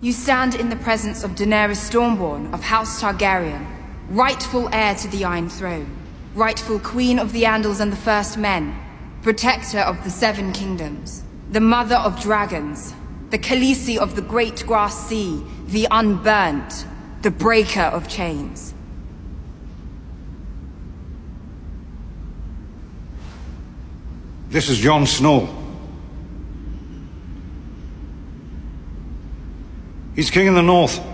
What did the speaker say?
You stand in the presence of Daenerys Stormborn of House Targaryen, rightful heir to the Iron Throne, rightful Queen of the Andals and the First Men, protector of the Seven Kingdoms, the Mother of Dragons, the Khaleesi of the Great Grass Sea, the Unburnt, the Breaker of Chains. This is Jon Snow. He's king in the north.